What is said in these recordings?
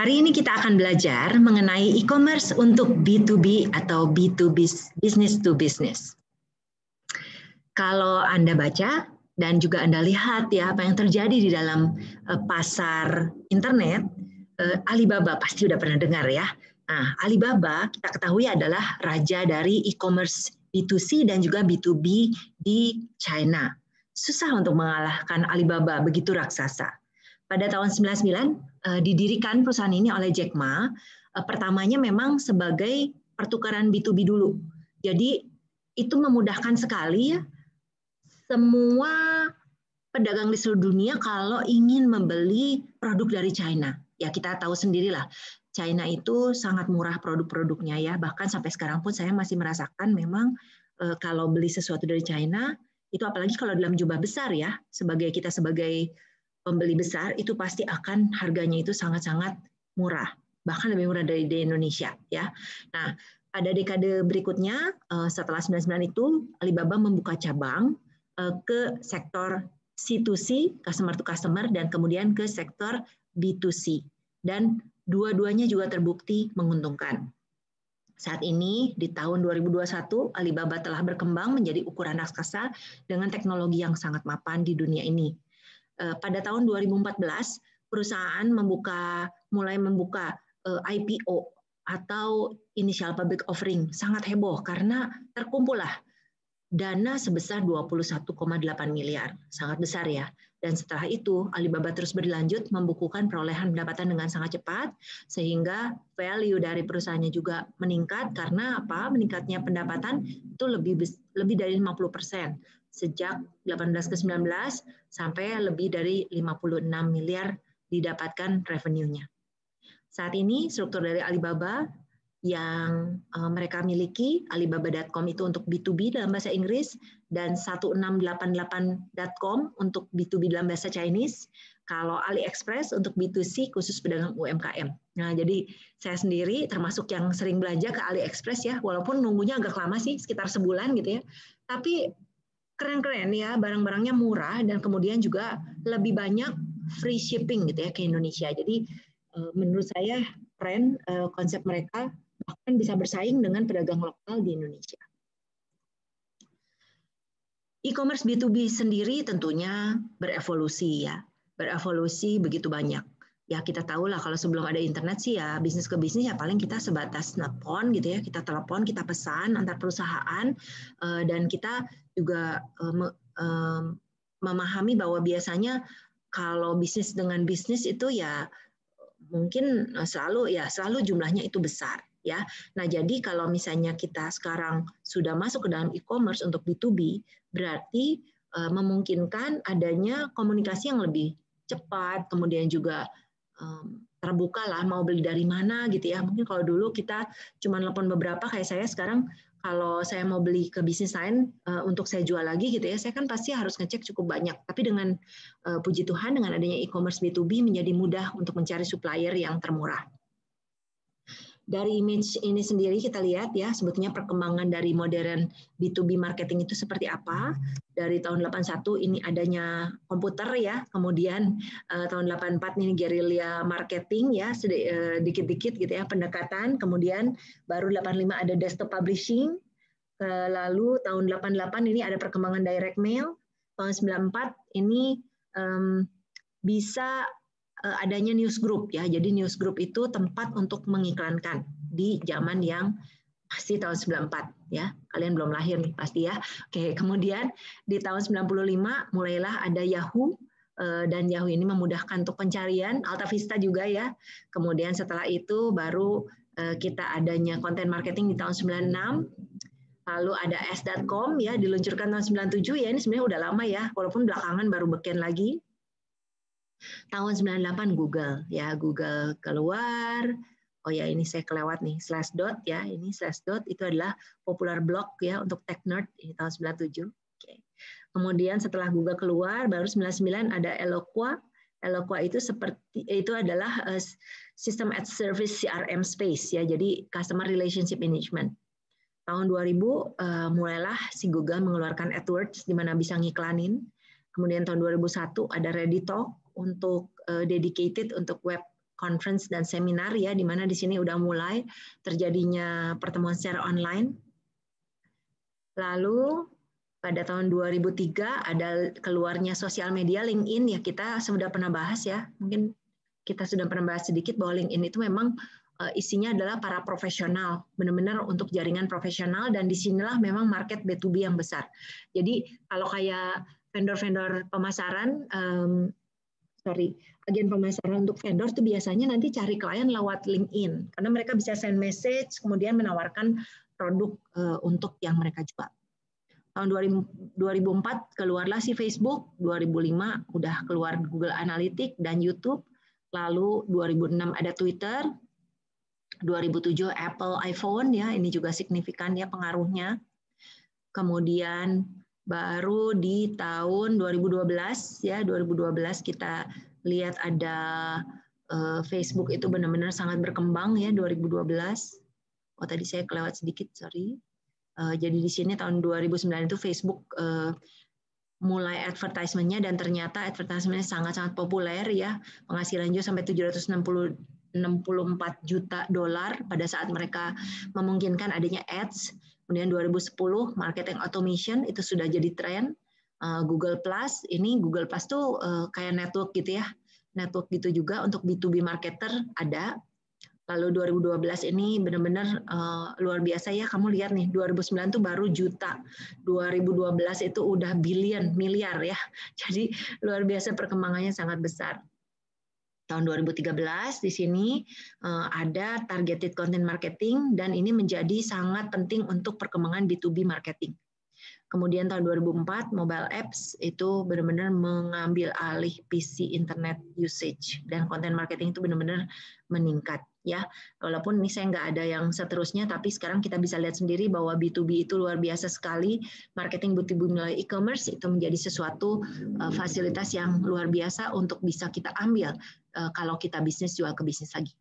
Hari ini kita akan belajar mengenai e-commerce untuk B2B atau B2B, business to business. Kalau Anda baca dan juga Anda lihat ya apa yang terjadi di dalam pasar internet, Alibaba pasti sudah pernah dengar ya. Nah, Alibaba kita ketahui adalah raja dari e-commerce B2C dan juga B2B di China. Susah untuk mengalahkan Alibaba, begitu raksasa. Pada tahun 99 didirikan perusahaan ini oleh Jack Ma. Pertamanya memang sebagai pertukaran B2B dulu. Jadi itu memudahkan sekali ya semua pedagang di seluruh dunia kalau ingin membeli produk dari China. Ya kita tahu sendirilah, China itu sangat murah produk-produknya ya. Bahkan sampai sekarang pun saya masih merasakan memang kalau beli sesuatu dari China, itu apalagi kalau dalam jumlah besar ya, kita sebagai pembeli besar itu pasti akan harganya itu sangat-sangat murah, bahkan lebih murah dari di Indonesia ya. Nah, pada dekade berikutnya setelah 99 itu Alibaba membuka cabang ke sektor C2C, customer to customer, dan kemudian ke sektor B2C. Dan dua-duanya juga terbukti menguntungkan. Saat ini di tahun 2021 Alibaba telah berkembang menjadi ukuran raksasa dengan teknologi yang sangat mapan di dunia ini. Pada tahun 2014 perusahaan mulai membuka IPO atau initial public offering, sangat heboh karena terkumpullah dana sebesar 21,8 miliar, sangat besar ya. Dan setelah itu Alibaba terus berlanjut membukukan perolehan pendapatan dengan sangat cepat sehingga value dari perusahaannya juga meningkat karena apa? Meningkatnya pendapatan itu lebih dari 50%. Sejak 18 ke 19 sampai lebih dari 56 miliar didapatkan revenue-nya. Saat ini struktur dari Alibaba yang mereka miliki, Alibaba.com itu untuk B2B dalam bahasa Inggris dan 1688.com untuk B2B dalam bahasa Chinese. Kalau AliExpress untuk B2C khusus pedagang UMKM. Nah, jadi saya sendiri termasuk yang sering belanja ke AliExpress ya, walaupun nunggunya agak lama sih, sekitar sebulan gitu ya. Tapi keren-keren ya, barang-barangnya murah dan kemudian juga lebih banyak free shipping gitu ya ke Indonesia. Jadi menurut saya keren konsep mereka, bahkan bisa bersaing dengan pedagang lokal di Indonesia. E-commerce B2B sendiri tentunya berevolusi ya, berevolusi begitu banyak. Ya kita tahu lah kalau sebelum ada internet sih ya bisnis ke bisnis ya paling kita sebatas telepon gitu ya, kita telepon, kita pesan antar perusahaan dan kita juga memahami bahwa biasanya kalau bisnis dengan bisnis itu ya mungkin selalu jumlahnya itu besar ya. Nah, jadi kalau misalnya kita sekarang sudah masuk ke dalam e-commerce untuk B2B, berarti memungkinkan adanya komunikasi yang lebih cepat, kemudian juga terbuka lah mau beli dari mana gitu ya. Mungkin kalau dulu kita cuma telepon beberapa, kayak saya sekarang kalau saya mau beli ke bisnis lain untuk saya jual lagi gitu ya, saya kan pasti harus ngecek cukup banyak. Tapi dengan puji Tuhan dengan adanya e-commerce B2B menjadi mudah untuk mencari supplier yang termurah. Dari image ini sendiri kita lihat ya sebetulnya perkembangan dari modern B2B marketing itu seperti apa. Dari tahun 81 ini adanya komputer ya, kemudian tahun 84 ini guerrilla marketing ya, dikit-dikit gitu ya pendekatan, kemudian baru 85 ada desktop publishing, lalu tahun 88 ini ada perkembangan direct mail, tahun 94 ini bisa adanya newsgroup ya. Jadi newsgroup itu tempat untuk mengiklankan di zaman yang masih tahun 94 ya. Kalian belum lahir nih pasti ya. Oke, kemudian di tahun 95 mulailah ada Yahoo dan Yahoo ini memudahkan untuk pencarian, Alta Vista juga ya. Kemudian setelah itu baru kita adanya content marketing di tahun 96. Lalu ada s.com ya diluncurkan tahun 97 ya. Ini sebenarnya udah lama ya, walaupun belakangan baru beken lagi. Tahun 98 Google ya, Google keluar. Oh ya, ini saya kelewat nih, Slashdot ya. Ini Slashdot itu adalah popular blog ya untuk tech nerd ini tahun 97. Oke. Kemudian setelah Google keluar baru 99 ada Eloqua. Eloqua itu adalah System as Service CRM space ya. Jadi Customer Relationship Management. Tahun 2000 mulailah si Google mengeluarkan AdWords di mana bisa ngiklanin. Kemudian tahun 2001 ada ReadyTalk untuk dedicated untuk web conference dan seminar ya, di mana di sini udah mulai terjadinya pertemuan secara online. Lalu pada tahun 2003 ada keluarnya sosial media LinkedIn ya, kita sudah pernah bahas ya, mungkin kita sudah pernah bahas sedikit bahwa LinkedIn itu memang isinya adalah para profesional, benar-benar untuk jaringan profesional, dan disinilah memang market B2B yang besar. Jadi kalau kayak vendor-vendor pemasaran, agen pemasaran untuk vendor itu biasanya nanti cari klien lewat LinkedIn, karena mereka bisa send message, kemudian menawarkan produk untuk yang mereka jual. Tahun 2004 keluarlah si Facebook, 2005 udah keluar Google Analytics dan YouTube, lalu 2006 ada Twitter, 2007 Apple iPhone ya, ini juga signifikan ya pengaruhnya. Kemudian baru di tahun 2012 ya, 2012 kita lihat ada Facebook itu benar-benar sangat berkembang ya, 2012. Oh tadi saya kelewat sedikit, sorry. Jadi di sini tahun 2009 itu Facebook mulai advertisement-nya, dan ternyata advertisement-nya sangat-sangat populer ya, penghasilannya sampai 764 juta dolar pada saat mereka memungkinkan adanya ads. Kemudian 2010 marketing automation itu sudah jadi tren. Google Plus, ini Google Plus tuh kayak network gitu ya, network gitu juga untuk B2B marketer ada. Lalu 2012 ini benar-benar luar biasa ya, kamu lihat nih 2009 tuh baru juta, 2012 itu udah billion, miliar ya. Jadi luar biasa perkembangannya sangat besar. Tahun 2013 di sini ada targeted content marketing, dan ini menjadi sangat penting untuk perkembangan B2B marketing. Kemudian tahun 2004 mobile apps itu benar-benar mengambil alih PC internet usage, dan content marketing itu benar-benar meningkat ya. Walaupun ini saya nggak ada yang seterusnya, tapi sekarang kita bisa lihat sendiri bahwa B2B itu luar biasa sekali. Marketing B2B melalui e-commerce itu menjadi sesuatu fasilitas yang luar biasa untuk bisa kita ambil kalau kita bisnis jual ke bisnis lagi.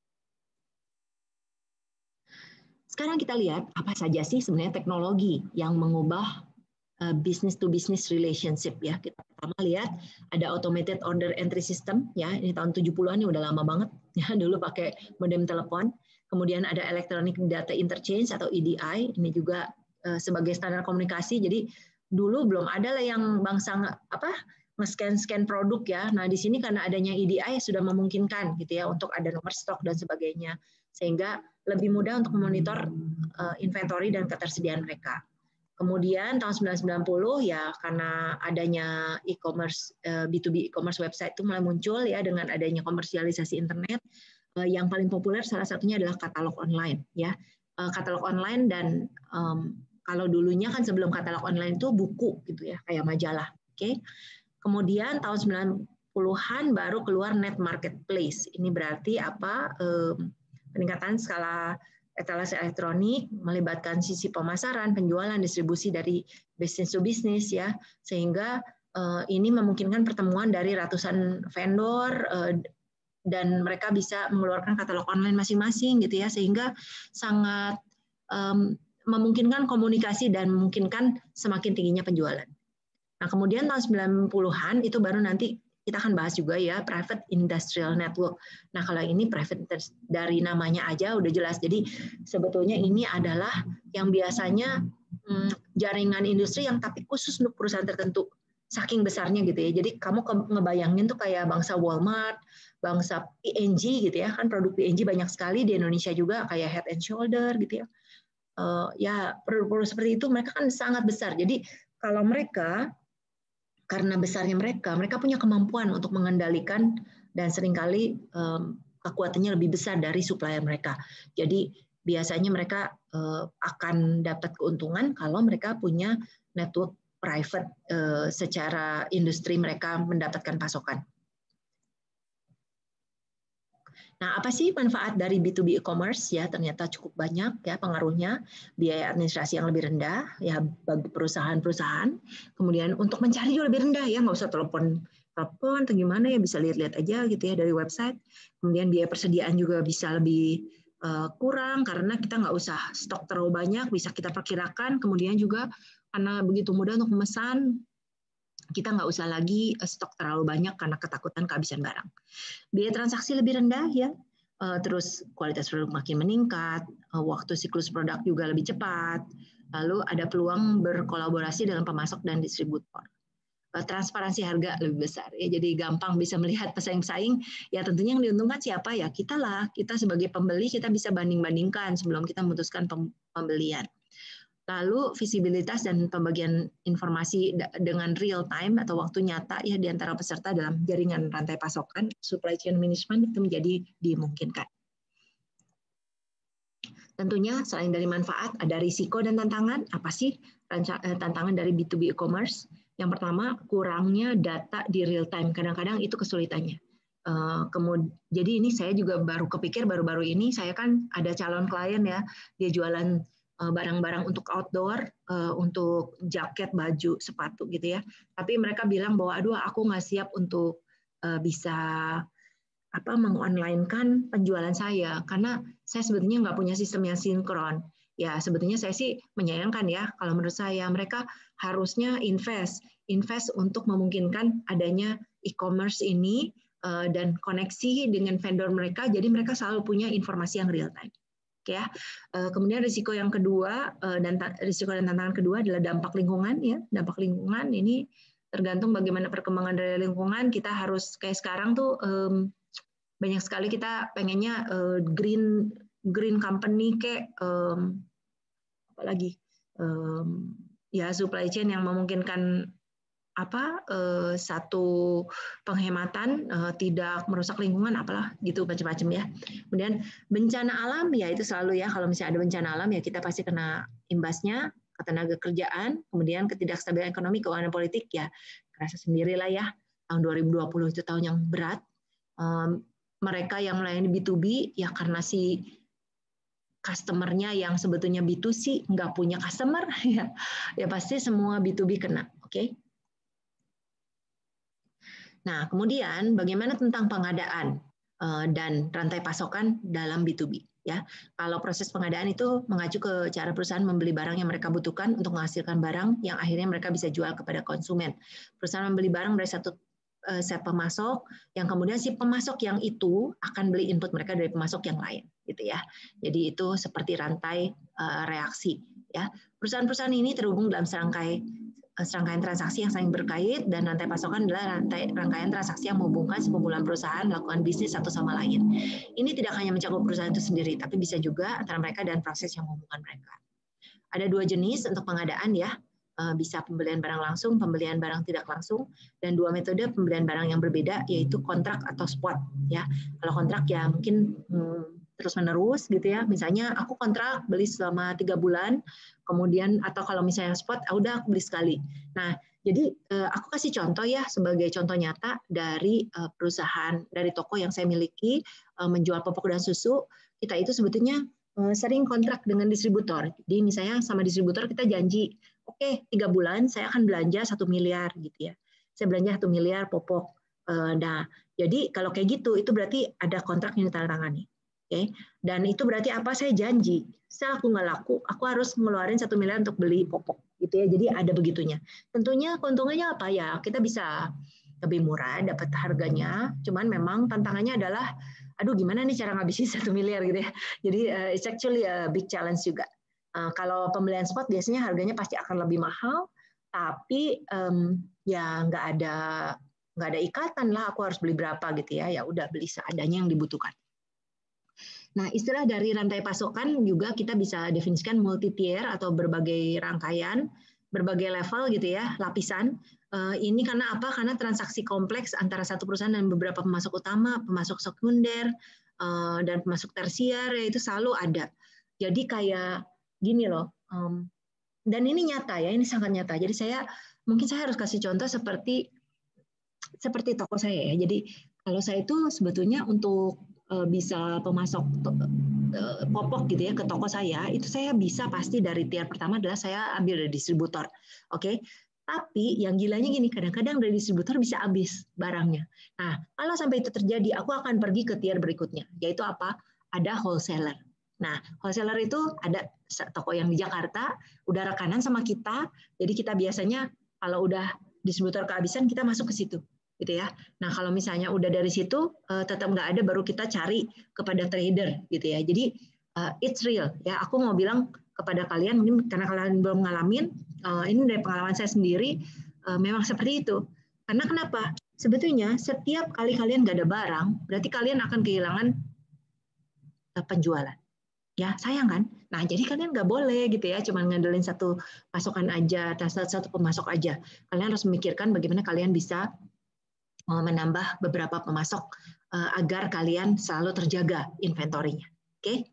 Sekarang kita lihat apa saja sih sebenarnya teknologi yang mengubah business to business relationship ya. Kita pertama lihat ada automated order entry system ya, ini tahun 70-an, ini udah lama banget ya, dulu pakai modem telepon. Kemudian ada electronic data interchange atau EDI, ini juga sebagai standar komunikasi. Jadi dulu belum ada lah yang bangsa nge-scan produk ya. Nah, di sini karena adanya EDI sudah memungkinkan gitu ya untuk ada nomor stok dan sebagainya, sehingga lebih mudah untuk memonitor inventory dan ketersediaan mereka. Kemudian tahun 1990 ya, karena adanya e-commerce, B2B e-commerce website itu mulai muncul ya, dengan adanya komersialisasi internet. Yang paling populer salah satunya adalah katalog online ya. Katalog online, dan kalau dulunya kan sebelum katalog online itu buku gitu ya, kayak majalah. Oke. Kemudian tahun 90-an baru keluar net marketplace. Ini berarti apa? Peningkatan skala etalase elektronik melibatkan sisi pemasaran, penjualan, distribusi dari business to business ya, sehingga ini memungkinkan pertemuan dari ratusan vendor dan mereka bisa mengeluarkan katalog online masing-masing gitu ya, sehingga sangat memungkinkan komunikasi dan memungkinkan semakin tingginya penjualan. Nah, kemudian tahun 90-an itu baru nanti kita akan bahas juga ya, private industrial network. Nah, kalau ini private dari namanya aja udah jelas. Jadi sebetulnya ini adalah yang biasanya jaringan industri yang tapi khusus untuk perusahaan tertentu. Saking besarnya gitu ya. Jadi kamu ngebayangin tuh kayak bangsa Walmart, bangsa P&G gitu ya. Kan produk P&G banyak sekali di Indonesia juga, kayak Head and Shoulder gitu ya. Ya, produk-produk seperti itu mereka kan sangat besar. Jadi kalau mereka, karena besarnya mereka punya kemampuan untuk mengendalikan, dan seringkali kekuatannya lebih besar dari supplier mereka. Jadi biasanya mereka akan dapat keuntungan kalau mereka punya network private secara industri mereka mendapatkan pasokan. Nah, apa sih manfaat dari B2B e-commerce? Ya, ternyata cukup banyak ya pengaruhnya. Biaya administrasi yang lebih rendah ya bagi perusahaan-perusahaan. Kemudian untuk mencari juga lebih rendah ya, nggak usah telepon atau gimana ya, bisa lihat-lihat aja gitu ya dari website. Kemudian biaya persediaan juga bisa lebih kurang karena kita nggak usah stok terlalu banyak, bisa kita perkirakan. Kemudian juga karena begitu mudah untuk memesan, kita nggak usah lagi stok terlalu banyak karena ketakutan kehabisan barang. Biaya transaksi lebih rendah ya, terus kualitas produk makin meningkat, waktu siklus produk juga lebih cepat, lalu ada peluang berkolaborasi dengan pemasok dan distributor. Transparansi harga lebih besar ya, jadi gampang bisa melihat pesaing-pesaing. Ya tentunya yang diuntungkan siapa ya, kita lah, kita sebagai pembeli kita bisa banding-bandingkan sebelum kita memutuskan pembelian. Lalu visibilitas dan pembagian informasi dengan real time atau waktu nyata ya di antara peserta dalam jaringan rantai pasokan, supply chain management itu menjadi dimungkinkan. Tentunya selain dari manfaat ada risiko dan tantangan. Apa sih tantangan dari B2B e-commerce? Yang pertama, kurangnya data di real time. Kadang-kadang itu kesulitannya. Jadi ini saya juga baru kepikir baru-baru ini, saya kan ada calon klien ya, dia jualan barang-barang untuk outdoor, untuk jaket, baju, sepatu gitu ya. Tapi mereka bilang bahwa, aduh aku nggak siap untuk bisa mengonline-kan penjualan saya, karena saya sebetulnya nggak punya sistem yang sinkron. Ya sebetulnya saya sih menyayangkan ya, kalau menurut saya mereka harusnya invest untuk memungkinkan adanya e-commerce ini dan koneksi dengan vendor mereka, jadi mereka selalu punya informasi yang real time. Oke ya. Kemudian risiko yang kedua risiko dan tantangan kedua adalah dampak lingkungan ya. Dampak lingkungan ini tergantung bagaimana perkembangan dari lingkungan. Kita harus kayak sekarang tuh banyak sekali kita pengennya green company kayak apalagi ya supply chain yang memungkinkan satu penghematan, tidak merusak lingkungan, apalah gitu macam-macam ya. Kemudian bencana alam ya itu selalu ya, kalau misalnya ada bencana alam ya kita pasti kena imbasnya, ketenaga kerjaan, kemudian ketidakstabilan ekonomi, keuangan politik ya kerasa sendirilah ya. Tahun 2020 itu tahun yang berat. Mereka yang melayani B2B ya karena si customer-nya yang sebetulnya B2C nggak punya customer ya pasti semua B2B kena, oke? Nah, kemudian bagaimana tentang pengadaan dan rantai pasokan dalam B2B? Ya, kalau proses pengadaan itu mengacu ke cara perusahaan membeli barang yang mereka butuhkan untuk menghasilkan barang yang akhirnya mereka bisa jual kepada konsumen. Perusahaan membeli barang dari satu set pemasok, yang kemudian si pemasok yang itu akan beli input mereka dari pemasok yang lain, gitu ya. Jadi itu seperti rantai reaksi. Ya, perusahaan-perusahaan ini terhubung dalam serangkaian transaksi yang saling berkait, dan rantai pasokan adalah rangkaian transaksi yang menghubungkan sekumpulan perusahaan melakukan bisnis satu sama lain. Ini tidak hanya mencakup perusahaan itu sendiri, tapi bisa juga antara mereka dan proses yang menghubungkan mereka. Ada dua jenis untuk pengadaan ya, bisa pembelian barang langsung, pembelian barang tidak langsung, dan dua metode pembelian barang yang berbeda yaitu kontrak atau spot ya. Kalau kontrak ya mungkin terus menerus gitu ya, misalnya aku kontrak beli selama 3 bulan, kemudian atau kalau misalnya spot udah aku beli sekali. Nah jadi aku kasih contoh ya, sebagai contoh nyata dari perusahaan, dari toko yang saya miliki menjual popok dan susu. Kita itu sebetulnya sering kontrak dengan distributor. Jadi misalnya sama distributor kita janji, oke, 3 bulan saya akan belanja 1 miliar gitu ya. Saya belanja 1 miliar popok. Nah, jadi kalau kayak gitu itu berarti ada kontrak yang ditandatangani. Oke. Dan itu berarti apa? Saya janji, saya aku nggak laku, aku harus ngeluarin 1 miliar untuk beli popok gitu ya. Jadi ada begitunya. Tentunya keuntungannya apa ya? Kita bisa lebih murah dapat harganya, cuman memang tantangannya adalah aduh gimana nih cara ngabisin 1 miliar gitu ya. Jadi it's actually a big challenge juga. Kalau pembelian spot biasanya harganya pasti akan lebih mahal, tapi ya nggak ada ikatan lah aku harus beli berapa gitu ya. Ya udah beli seadanya yang dibutuhkan. Nah, istilah dari rantai pasokan juga kita bisa definisikan multi-tier atau berbagai rangkaian, berbagai level gitu ya, lapisan. Ini karena apa? Karena transaksi kompleks antara satu perusahaan dan beberapa pemasok utama, pemasok sekunder, dan pemasok tersier, itu selalu ada. Jadi kayak gini loh, dan ini nyata ya, ini sangat nyata. Jadi mungkin saya harus kasih contoh seperti toko saya ya. Jadi kalau saya itu sebetulnya untuk bisa pemasok popok gitu ya ke toko saya, itu saya bisa pasti dari tier pertama adalah saya ambil dari distributor. Oke. Tapi yang gilanya gini, kadang-kadang dari distributor bisa habis barangnya. Nah, kalau sampai itu terjadi, aku akan pergi ke tier berikutnya, yaitu apa? Ada wholesaler. Nah, wholesaler itu ada toko yang di Jakarta, udah rekanan sama kita, jadi kita biasanya kalau udah distributor kehabisan, kita masuk ke situ, gitu ya. Nah, kalau misalnya udah dari situ tetap nggak ada, baru kita cari kepada trader, gitu ya. Jadi it's real, ya. Aku mau bilang kepada kalian, mungkin karena kalian belum ngalamin, ini dari pengalaman saya sendiri, memang seperti itu. Karena kenapa? Sebetulnya setiap kali kalian nggak ada barang, berarti kalian akan kehilangan penjualan. Ya, sayang kan? Nah, jadi kalian nggak boleh gitu ya, cuma ngandelin satu pasokan aja, atau satu pemasok aja. Kalian harus memikirkan bagaimana kalian bisa menambah beberapa pemasok agar kalian selalu terjaga inventorinya. Oke?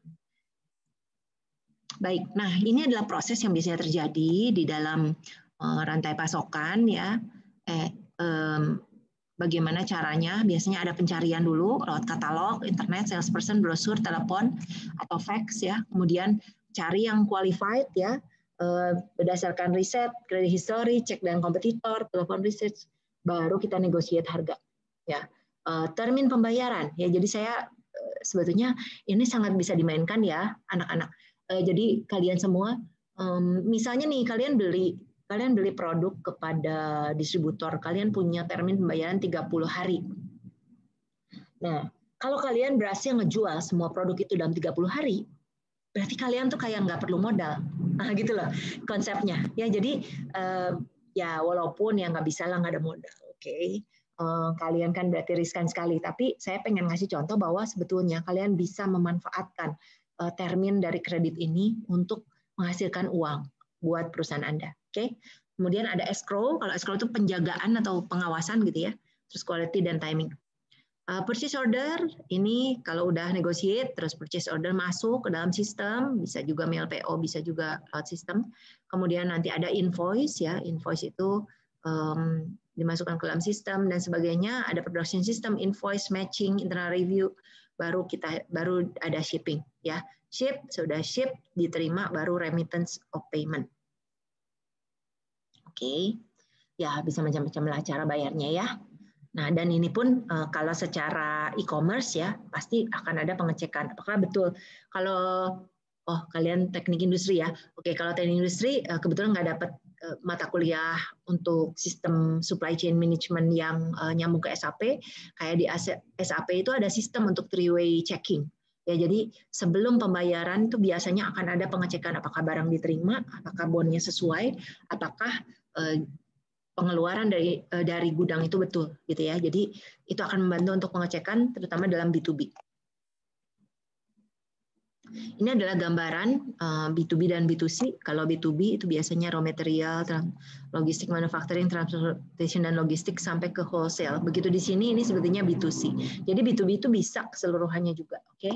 Baik, nah ini adalah proses yang biasanya terjadi di dalam rantai pasokan ya. Bagaimana caranya? Biasanya ada pencarian dulu lewat katalog, internet, salesperson, brosur, telepon, atau fax ya. Kemudian cari yang qualified ya, berdasarkan riset, credit history, cek dengan kompetitor, telepon research, baru kita negotiate harga. Ya, termin pembayaran ya. Jadi saya sebetulnya ini sangat bisa dimainkan ya anak-anak. Jadi kalian semua, misalnya nih kalian beli produk kepada distributor, kalian punya termin pembayaran 30 hari. Nah, kalau kalian berhasil ngejual semua produk itu dalam 30 hari, berarti kalian tuh kayak nggak perlu modal. Nah, gitu loh konsepnya. Ya, jadi ya walaupun ya nggak bisa lah nggak ada modal. Oke. Kalian kan berarti riskan sekali, tapi saya pengen ngasih contoh bahwa sebetulnya kalian bisa memanfaatkan termin dari kredit ini untuk menghasilkan uang buat perusahaan Anda. Oke. Kemudian ada escrow. Kalau escrow itu penjagaan atau pengawasan gitu ya. Terus quality dan timing. Purchase order ini kalau udah negotiate, terus purchase order masuk ke dalam sistem, bisa juga mail PO, bisa juga lewat sistem. Kemudian nanti ada invoice ya. Invoice itu dimasukkan ke dalam sistem dan sebagainya. Ada production system, invoice, matching, internal review. Baru ada shipping ya. Ship, sudah ship, diterima, baru remittance of payment. Oke, ya bisa macam-macam lah cara bayarnya ya. Nah, dan ini pun kalau secara e-commerce ya, pasti akan ada pengecekan. Apakah betul kalau kalian teknik industri ya. Oke, kalau teknik industri kebetulan nggak dapat mata kuliah untuk sistem supply chain management yang nyambung ke SAP. Kayak di SAP itu ada sistem untuk three-way checking. Ya, jadi sebelum pembayaran itu biasanya akan ada pengecekan apakah barang diterima, apakah bonnya sesuai, apakah pengeluaran dari gudang itu betul gitu ya. Jadi itu akan membantu untuk pengecekan terutama dalam B2B. Ini adalah gambaran B2B dan B2C. Kalau B2B itu biasanya raw material, logistik, manufacturing, transportation dan logistik sampai ke wholesale. Begitu di sini ini sebetulnya B2C. Jadi B2B itu bisa keseluruhannya juga, oke?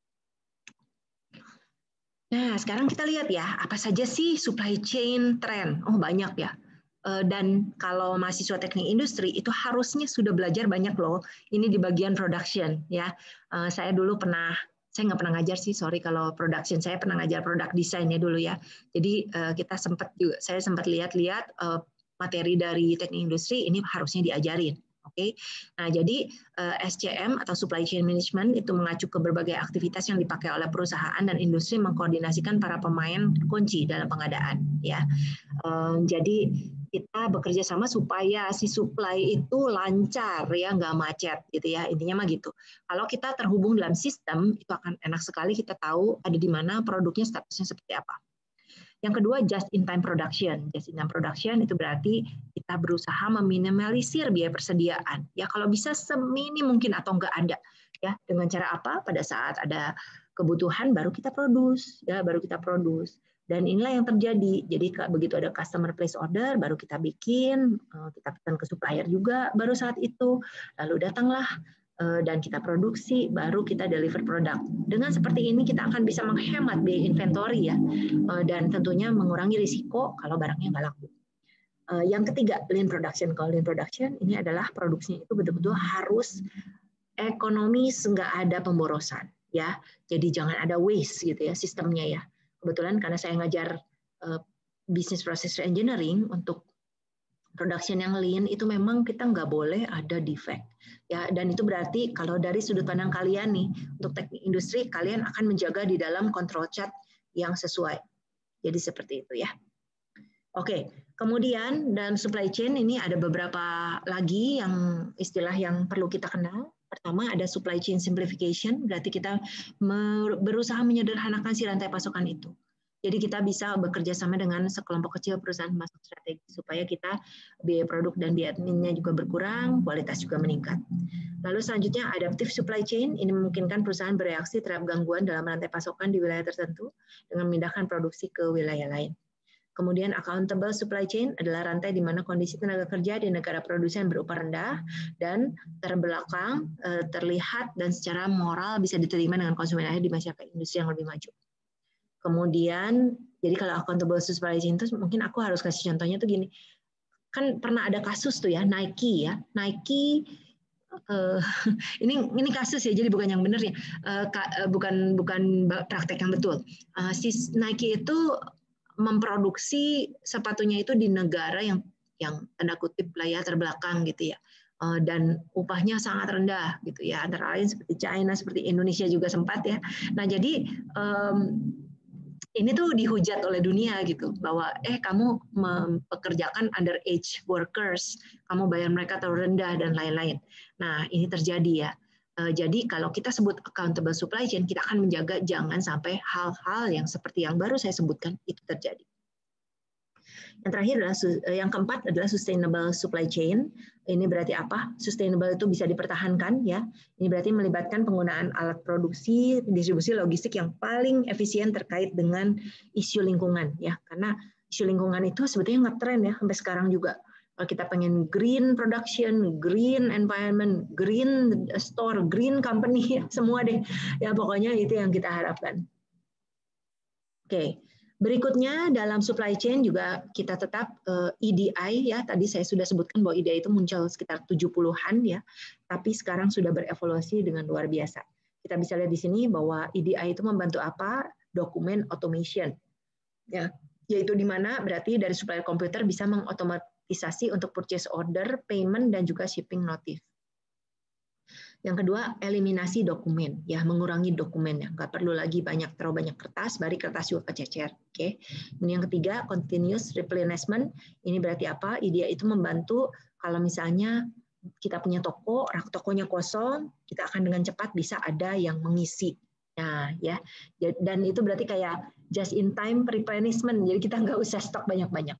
Nah, sekarang kita lihat ya, apa saja sih supply chain trend? Oh, banyak ya. Dan kalau mahasiswa teknik industri itu harusnya sudah belajar banyak loh. Ini di bagian production ya. Saya dulu saya nggak pernah ngajar sih, sorry kalau production. Saya pernah ngajar product design ya dulu ya. Jadi saya sempat lihat-lihat materi dari teknik industri ini harusnya diajarin. Oke, nah jadi SCM atau Supply Chain Management itu mengacu ke berbagai aktivitas yang dipakai oleh perusahaan dan industri mengkoordinasikan para pemain kunci dalam pengadaan. Ya, jadi kita bekerja sama supaya si supply itu lancar ya, nggak macet gitu ya, intinya mah gitu. Kalau kita terhubung dalam sistem itu akan enak sekali, kita tahu ada di mana produknya, statusnya seperti apa. Yang kedua, just-in-time production. Just-in-time production itu berarti kita berusaha meminimalisir biaya persediaan. Ya, kalau bisa seminim mungkin atau enggak ada. Ya, dengan cara apa? Pada saat ada kebutuhan baru kita produce, ya, baru kita produce. Dan inilah yang terjadi. Jadi begitu ada customer place order, baru kita bikin, kita pesan ke supplier juga baru saat itu. Lalu datanglah dan kita produksi, baru kita deliver produk. Dengan seperti ini kita akan bisa menghemat biaya inventory ya, dan tentunya mengurangi risiko kalau barangnya nggak laku. Yang ketiga, lean production. Kalau lean production ini adalah produksinya itu betul-betul harus ekonomis, nggak ada pemborosan ya. Jadi jangan ada waste gitu ya sistemnya ya. Kebetulan karena saya ngajar business process engineering untuk production yang lean itu memang kita nggak boleh ada defect ya, dan itu berarti kalau dari sudut pandang kalian nih untuk teknik industri, kalian akan menjaga di dalam control chart yang sesuai. Jadi seperti itu ya. Oke, Kemudian dalam supply chain ini ada beberapa lagi yang istilah yang perlu kita kenal. Pertama ada supply chain simplification, berarti kita berusaha menyederhanakan si rantai pasokan itu. Jadi kita bisa bekerja sama dengan sekelompok kecil perusahaan masuk strategi supaya kita biaya produk dan biaya adminnya juga berkurang, kualitas juga meningkat. Lalu selanjutnya adaptive supply chain, ini memungkinkan perusahaan bereaksi terhadap gangguan dalam rantai pasokan di wilayah tertentu dengan memindahkan produksi ke wilayah lain. Kemudian accountable supply chain adalah rantai di mana kondisi tenaga kerja di negara produsen berupah rendah dan terbelakang, terlihat dan secara moral bisa diterima dengan konsumen akhir di masyarakat industri yang lebih maju. Kemudian, jadi kalau accountable supply chain itu mungkin aku harus kasih contohnya tuh gini. Kan pernah ada kasus tuh ya, Nike ya. Nike ini kasus ya, jadi bukan yang benar ya. Bukan praktek yang betul. Si Nike itu memproduksi sepatunya itu di negara yang tanda kutip lah ya terbelakang gitu ya. Dan upahnya sangat rendah gitu ya, antara lain seperti China, seperti Indonesia juga sempat ya. Nah, jadi ini tuh dihujat oleh dunia gitu bahwa kamu mempekerjakan underage workers, kamu bayar mereka terlalu rendah dan lain-lain. Nah, ini terjadi ya. Jadi kalau kita sebut accountable supply chain, kita akan menjaga jangan sampai hal-hal yang seperti yang baru saya sebutkan itu terjadi. Yang terakhir adalah yang keempat adalah sustainable supply chain. Ini berarti apa? Sustainable itu bisa dipertahankan ya. Ini berarti melibatkan penggunaan alat produksi, distribusi, logistik yang paling efisien terkait dengan isu lingkungan ya. Karena isu lingkungan itu sebetulnya ngetren ya sampai sekarang juga. Kalau kita pengen green production, green environment, green store, green company, ya, semua deh. Ya pokoknya itu yang kita harapkan. Oke. Berikutnya dalam supply chain juga kita tetap EDI ya, tadi saya sudah sebutkan bahwa EDI itu muncul sekitar 70-an ya, tapi sekarang sudah berevolusi dengan luar biasa. Kita bisa lihat di sini bahwa EDI itu membantu apa? Document automation. Ya, yaitu di mana berarti dari supplier komputer bisa mengotomatisasi untuk purchase order, payment dan juga shipping notif. Yang kedua, eliminasi dokumen, ya mengurangi dokumen, ya nggak perlu lagi terlalu banyak kertas, bari kertas juga kececer. Oke. Ini yang ketiga, continuous replenishment. Ini berarti apa? Dia itu membantu kalau misalnya kita punya toko, rak tokonya kosong, kita akan dengan cepat bisa ada yang mengisi. Nah, ya, dan itu berarti kayak just in time replenishment. Jadi kita nggak usah stok banyak-banyak.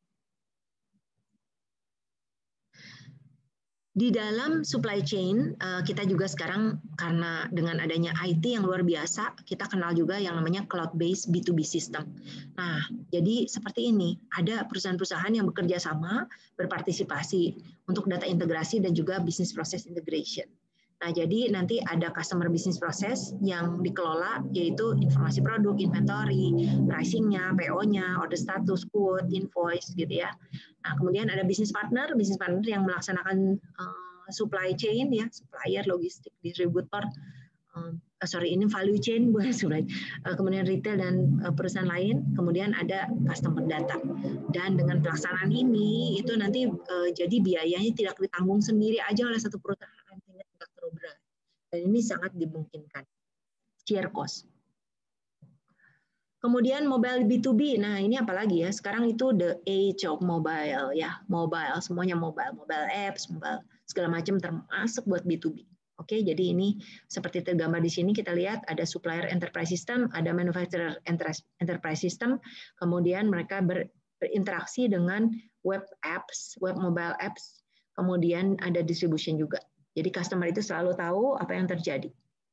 Di dalam supply chain, kita juga sekarang karena dengan adanya IT yang luar biasa, kita kenal juga yang namanya cloud-based B2B system. Nah, jadi seperti ini, ada perusahaan-perusahaan yang bekerja sama, berpartisipasi untuk data integrasi dan juga business process integration. Nah, jadi nanti ada customer business process yang dikelola, yaitu informasi produk, inventory, pricing-nya, PO-nya, order status, quote, invoice, gitu ya. Nah, kemudian ada business partner yang melaksanakan supply chain, ya, supplier, logistik, distributor, ini value chain, bukan supply. Kemudian retail dan perusahaan lain, kemudian ada customer data. Dan dengan pelaksanaan ini, itu nanti jadi biayanya tidak ditanggung sendiri aja oleh satu perusahaan, sehingga tidak terlalu berat. Dan ini sangat dimungkinkan. Share cost. Kemudian mobile B2B, nah ini apalagi ya, sekarang itu the age of mobile ya, mobile, semuanya mobile apps, mobile segala macam termasuk buat B2B. Oke, jadi ini seperti tergambar di sini kita lihat ada supplier enterprise system, ada manufacturer enterprise system, kemudian mereka berinteraksi dengan web apps, web mobile apps, kemudian ada distribution juga. Jadi customer itu selalu tahu apa yang terjadi.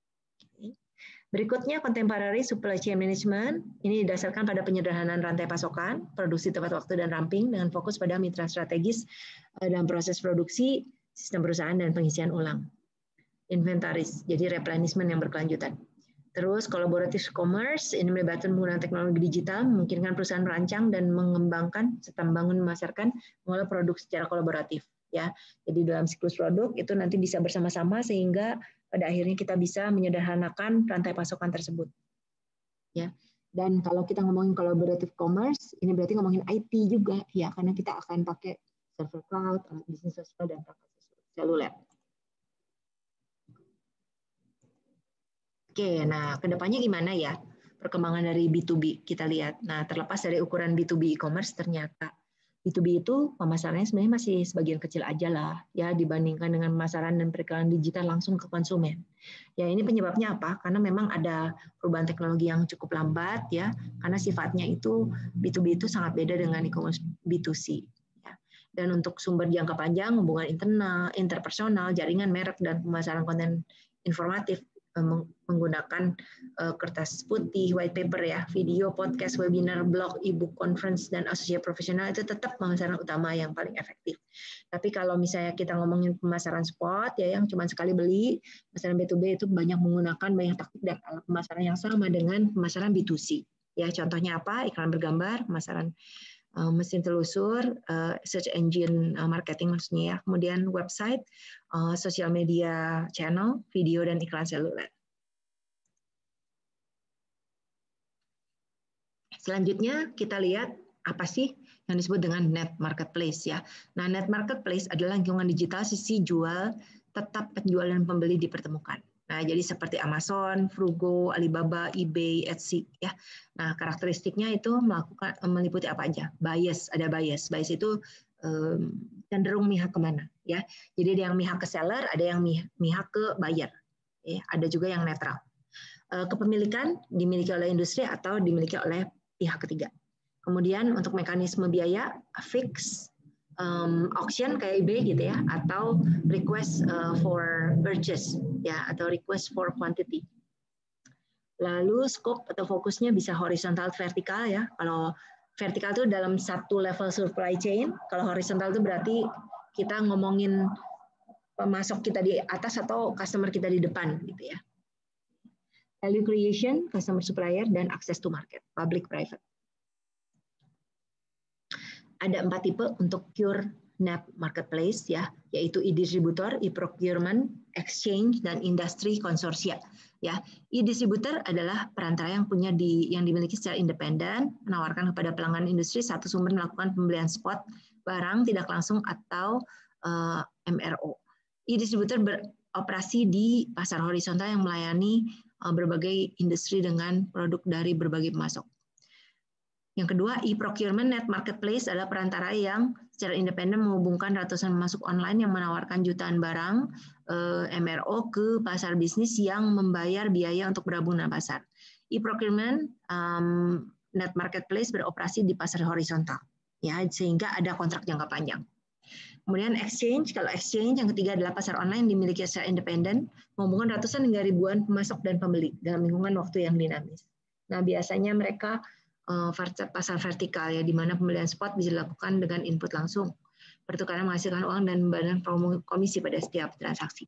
Berikutnya, contemporary supply chain management. Ini didasarkan pada penyederhanaan rantai pasokan, produksi tepat waktu dan ramping dengan fokus pada mitra strategis dalam proses produksi, sistem perusahaan, dan pengisian ulang. Inventaris, jadi replenishment yang berkelanjutan. Terus, collaborative commerce, ini melibatkan penggunaan teknologi digital, memungkinkan perusahaan merancang dan mengembangkan, serta membangun, memasarkan, mengolah produk secara kolaboratif. Ya, jadi dalam siklus produk itu nanti bisa bersama-sama sehingga pada akhirnya kita bisa menyederhanakan rantai pasokan tersebut. Ya. Dan kalau kita ngomongin collaborative commerce, ini berarti ngomongin IT juga ya, karena kita akan pakai server cloud, bisnis sosial dan perangkat seluler. Oke, nah kedepannya gimana ya perkembangan dari B2B kita lihat. Nah, terlepas dari ukuran B2B e-commerce, ternyata B2B itu pemasarannya sebenarnya masih sebagian kecil aja lah ya dibandingkan dengan pemasaran dan periklanan digital langsung ke konsumen. Ya ini penyebabnya apa? Karena memang ada perubahan teknologi yang cukup lambat ya, karena sifatnya itu B2B itu sangat beda dengan e-commerce B2C. Ya. Dan untuk sumber jangka panjang, hubungan internal, interpersonal, jaringan merek dan pemasaran konten informatif menggunakan kertas putih, white paper ya, video, podcast, webinar, blog, e-book, conference, dan asosiasi profesional itu tetap pemasaran utama yang paling efektif. Tapi kalau misalnya kita ngomongin pemasaran spot ya yang cuma sekali beli, pemasaran B2B itu banyak menggunakan banyak taktik dan alat pemasaran yang sama dengan pemasaran B2C. Ya contohnya apa? Iklan bergambar, pemasaran mesin telusur, search engine marketing maksudnya ya, kemudian website, sosial media channel, video dan iklan seluler. Selanjutnya kita lihat apa sih yang disebut dengan net marketplace ya. Nah, net marketplace adalah lingkungan digital sisi jual tetap penjual dan pembeli dipertemukan. Nah, jadi seperti Amazon, Frugo, Alibaba, eBay, Etsy ya. Nah, karakteristiknya itu meliputi apa aja? Bias, ada bias. Bias itu cenderung mihak kemana ya. Jadi ada yang mihak ke seller, ada yang mihak ke buyer. Ya, ada juga yang netral. Kepemilikan dimiliki oleh industri atau dimiliki oleh pihak ketiga. Kemudian untuk mekanisme biaya fix, auction kayak eBay gitu ya, atau request for purchase ya, atau request for quantity. Lalu scope atau fokusnya bisa horizontal, vertikal ya. Kalau vertikal itu dalam satu level supply chain, kalau horizontal itu berarti kita ngomongin pemasok kita di atas atau customer kita di depan gitu ya. Value creation, customer supplier, dan access to market, public private. Ada 4 tipe untuk pure net marketplace ya, yaitu e-distributor, e-procurement, exchange, dan industri konsorsia. Ya, e-distributor adalah perantara yang dimiliki secara independen, menawarkan kepada pelanggan industri satu sumber melakukan pembelian spot barang tidak langsung atau MRO. E-distributor beroperasi di pasar horizontal yang melayani berbagai industri dengan produk dari berbagai pemasok. Yang kedua, e-procurement net marketplace adalah perantara yang secara independen menghubungkan ratusan pemasok online yang menawarkan jutaan barang MRO ke pasar bisnis yang membayar biaya untuk bergabung dengan pasar. E-procurement net marketplace beroperasi di pasar horizontal, ya sehingga ada kontrak jangka panjang. Kemudian exchange, kalau exchange yang ketiga adalah pasar online dimiliki secara independen, menghubungkan ratusan hingga ribuan pemasok dan pembeli dalam lingkungan waktu yang dinamis. Nah, biasanya mereka pasar vertikal ya, di mana pembelian spot bisa dilakukan dengan input langsung, pertukaran menghasilkan uang dan membayar komisi pada setiap transaksi.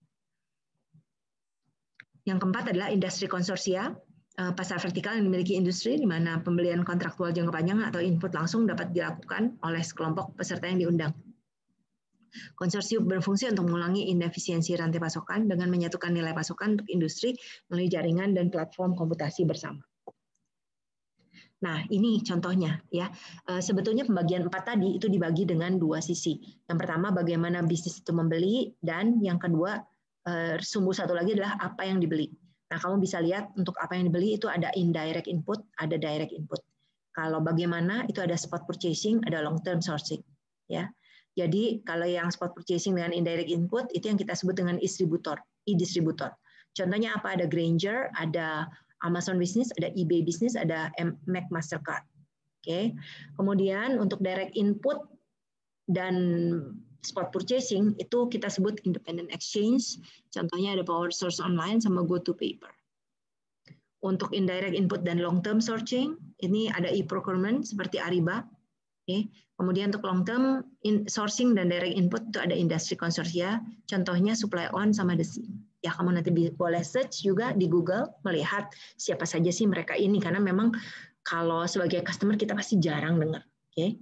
Yang keempat adalah industri konsorsia, pasar vertikal yang dimiliki industri, di mana pembelian kontraktual jangka panjang atau input langsung dapat dilakukan oleh sekelompok peserta yang diundang. Konsorsium berfungsi untuk mengulangi inefisiensi rantai pasokan dengan menyatukan nilai pasokan untuk industri melalui jaringan dan platform komputasi bersama. Nah, ini contohnya ya. Sebetulnya pembagian 4 tadi itu dibagi dengan 2 sisi. Yang pertama bagaimana bisnis itu membeli, dan yang kedua sumbu satu lagi adalah apa yang dibeli. Nah, kamu bisa lihat untuk apa yang dibeli itu ada indirect input, ada direct input. Kalau bagaimana itu ada spot purchasing, ada long term sourcing ya. Jadi kalau yang spot purchasing dengan indirect input itu yang kita sebut dengan e-distributor. Contohnya apa? Ada Grainger, ada Amazon Business, ada eBay Business, ada Mac Mastercard. Oke. Kemudian untuk direct input dan spot purchasing itu kita sebut independent exchange. Contohnya ada Power Source Online sama Go2Paper. Untuk indirect input dan long term sourcing ini ada e-procurement seperti Ariba. Okay. Kemudian untuk long term sourcing dan direct input itu ada industri konsorsia, contohnya Supply On sama Desi. Ya, kamu nanti boleh search juga di Google melihat siapa saja sih mereka ini, karena memang kalau sebagai customer kita pasti jarang dengar. Okay.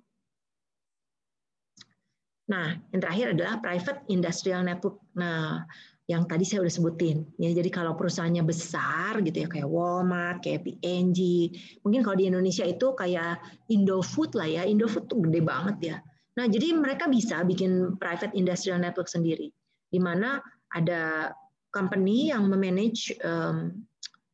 Nah, yang terakhir adalah private industrial network. Nah, yang tadi saya udah sebutin. Ya, jadi kalau perusahaannya besar gitu ya, kayak Walmart, kayak P&G, mungkin kalau di Indonesia itu kayak Indofood lah ya. Indofood tuh gede banget ya. Nah, jadi mereka bisa bikin private industrial network sendiri, di mana ada company yang memanage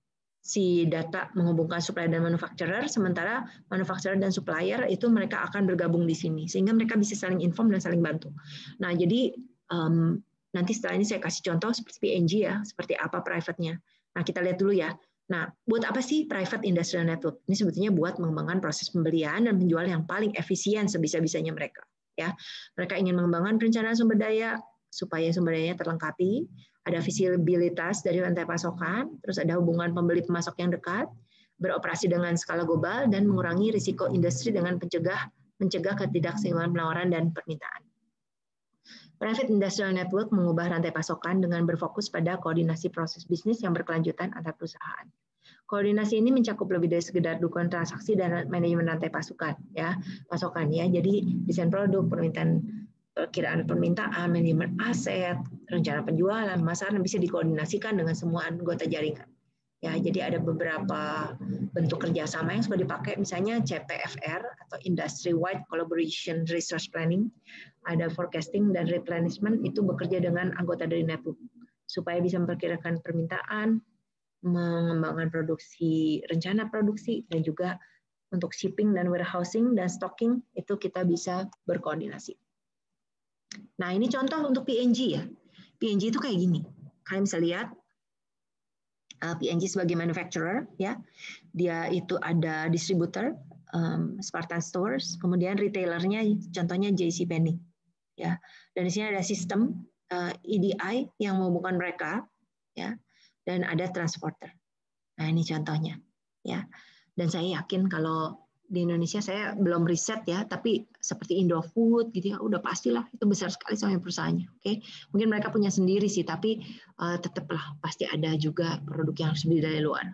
si data menghubungkan supplier dan manufacturer, sementara manufacturer dan supplier itu mereka akan bergabung di sini, sehingga mereka bisa saling inform dan saling bantu. Nah, jadi nanti setelah ini saya kasih contoh seperti PNG ya, seperti apa private-nya. Nah, kita lihat dulu ya. Nah, buat apa sih private industrial network? Ini sebetulnya buat mengembangkan proses pembelian dan penjualan yang paling efisien sebisa-bisanya mereka. Ya, mereka ingin mengembangkan perencanaan sumber daya supaya sumber dayanya terlengkapi, ada visibilitas dari rantai pasokan, terus ada hubungan pembeli pemasok yang dekat, beroperasi dengan skala global, dan mengurangi risiko industri dengan mencegah ketidakseimbangan penawaran dan permintaan. Private Industrial Network mengubah rantai pasokan dengan berfokus pada koordinasi proses bisnis yang berkelanjutan antar perusahaan. Koordinasi ini mencakup lebih dari sekedar dukungan transaksi dan manajemen rantai pasokan, ya. Jadi desain produk, perkiraan permintaan, manajemen aset, rencana penjualan, pemasaran bisa dikoordinasikan dengan semua anggota jaringan. Ya, jadi ada beberapa bentuk kerjasama yang sudah dipakai, misalnya CPFR atau Industry Wide Collaboration Resource Planning, ada forecasting dan replenishment, itu bekerja dengan anggota dari network supaya bisa memperkirakan permintaan, mengembangkan produksi, rencana produksi, dan juga untuk shipping dan warehousing dan stocking itu kita bisa berkoordinasi. Nah, ini contoh untuk PNG ya. PNG itu kayak gini. Kalian bisa lihat PNG sebagai manufacturer ya. Dia itu ada distributor Spartan Stores, kemudian retailernya contohnya JCPenney ya. Dan di sini ada sistem EDI yang menghubungkan mereka ya, dan ada transporter. Nah, ini contohnya ya. Dan saya yakin kalau di Indonesia, saya belum riset ya, tapi seperti Indofood gitu ya, udah pastilah itu besar sekali soalnya perusahaannya. Oke, mungkin mereka punya sendiri sih, tapi tetaplah pasti ada juga produk yang harus dibeli dari luar.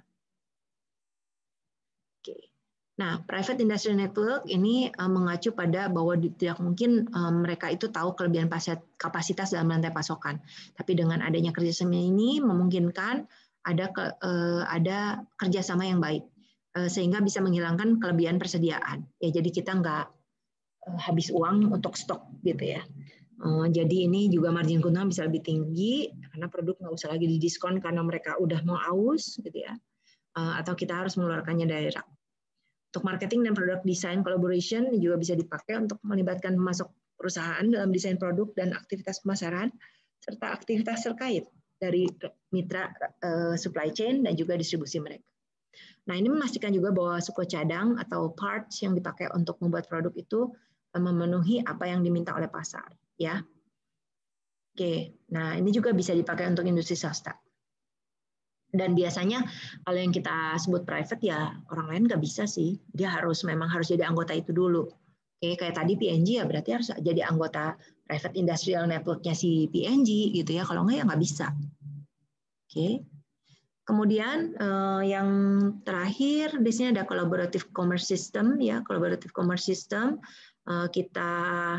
Oke. Nah, private industrial network ini mengacu pada bahwa tidak mungkin mereka itu tahu kelebihan kapasitas dalam rantai pasokan, tapi dengan adanya kerjasama ini memungkinkan ada kerjasama yang baik, sehingga bisa menghilangkan kelebihan persediaan. Ya, jadi kita nggak habis uang untuk stok gitu ya. Jadi ini juga margin keuntungan bisa lebih tinggi karena produk nggak usah lagi didiskon karena mereka udah mau aus gitu ya. Atau kita harus mengeluarkannya dari rak. Untuk marketing dan produk design collaboration juga bisa dipakai untuk melibatkan pemasok perusahaan dalam desain produk dan aktivitas pemasaran serta aktivitas terkait dari mitra supply chain dan juga distribusi mereka. Nah, ini memastikan juga bahwa suku cadang atau parts yang dipakai untuk membuat produk itu memenuhi apa yang diminta oleh pasar, ya. Oke, nah ini juga bisa dipakai untuk industri swasta. Dan biasanya kalau yang kita sebut private ya orang lain nggak bisa sih, dia memang harus jadi anggota itu dulu. Oke, kayak tadi PNG ya berarti harus jadi anggota private industrial network-nya si PNG gitu ya, kalau nggak ya nggak bisa. Oke. Kemudian yang terakhir di sini ada collaborative commerce system ya, collaborative commerce system kita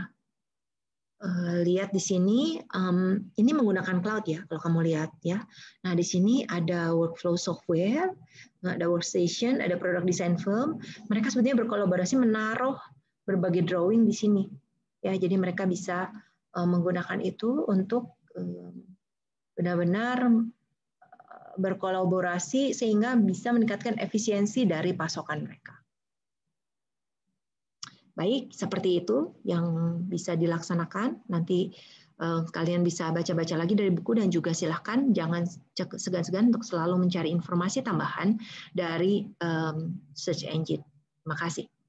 lihat di sini ini menggunakan cloud ya kalau kamu lihat ya. Nah, di sini ada workflow software, ada workstation, ada product design firm. Mereka sebetulnya berkolaborasi menaruh berbagai drawing di sini. Ya, jadi mereka bisa menggunakan itu untuk benar-benar berkolaborasi sehingga bisa meningkatkan efisiensi dari pasokan mereka. Baik, seperti itu yang bisa dilaksanakan. Nanti kalian bisa baca-baca lagi dari buku dan juga silahkan jangan segan-segan untuk selalu mencari informasi tambahan dari search engine. Terima kasih.